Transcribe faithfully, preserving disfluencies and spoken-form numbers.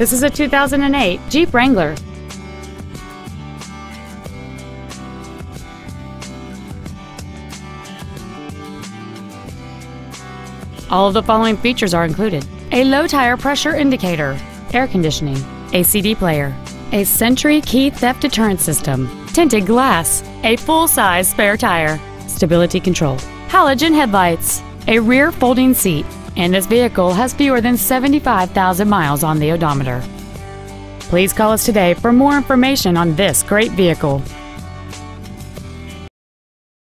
This is a two thousand eight Jeep Wrangler. All of the following features are included: a low tire pressure indicator, air conditioning, a C D player, a Sentry key theft deterrent system, tinted glass, a full-size spare tire, stability control, halogen headlights, a rear folding seat, and this vehicle has fewer than seventy-five thousand miles on the odometer. Please call us today for more information on this great vehicle.